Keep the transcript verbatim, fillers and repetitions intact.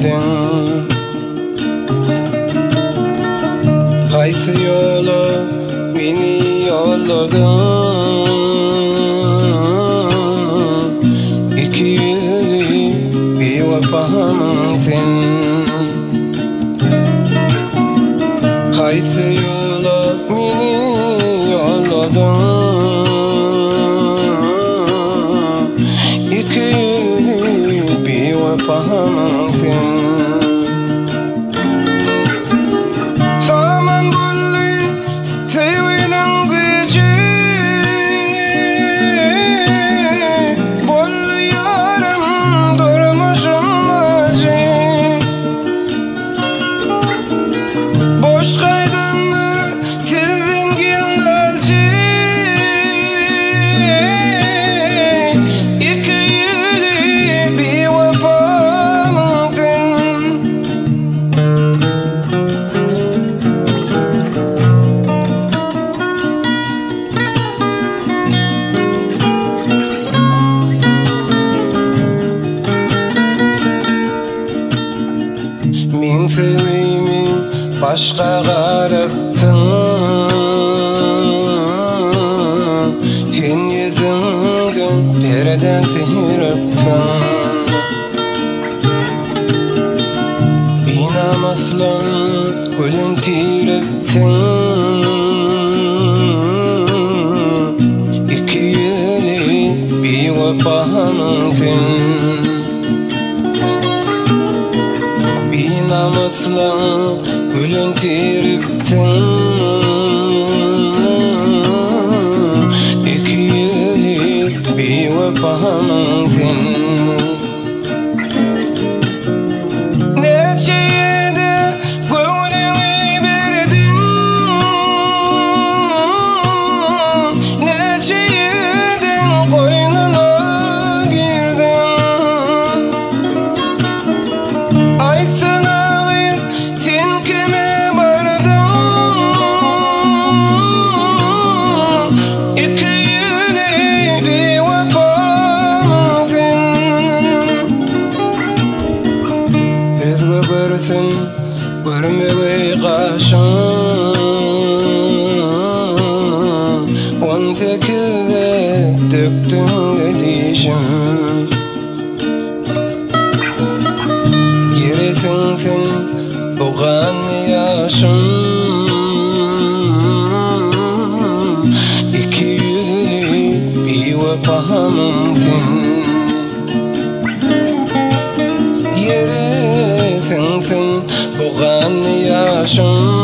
girdin. Kaysı yola beni yolladın. İki yüzlü bir vefamsın. Kaysı yola beni yolladın. İki yüzlü bir vefamsın. Min sevimi başka garipsin. Sen yüzünden perden sihiripsin. Binamaslan gülün tiripsin. İki yüzlü bir vefamsın. Namuslan gülün tiripsin. İki yüzlü bir vefamsın. Neçe yedi gönlümü verdin. Neçe yedin koynuna girdin. Aysın görmeyi kaşın. On sekizde döktün edişim. Giresin sen boğan yaşım. İki yüzlü bir vefamsın. Yeresin sen boğan yaşım.